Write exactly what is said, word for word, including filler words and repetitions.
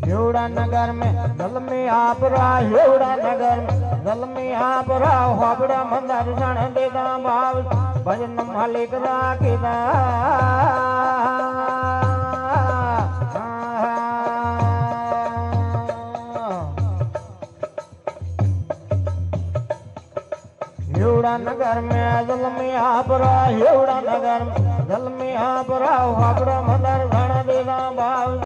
हेवड़ा नगर में जल में आप रहा हेवड़ा नगर में जल में आप रहा होबड़ा मंदर जन देदा भाव भजन मालिक राखीदा हेवड़ा नगर में जल में आप रहा हेवड़ा नगर में जल में आप रहा होबड़ा मंदर जन देदा भाव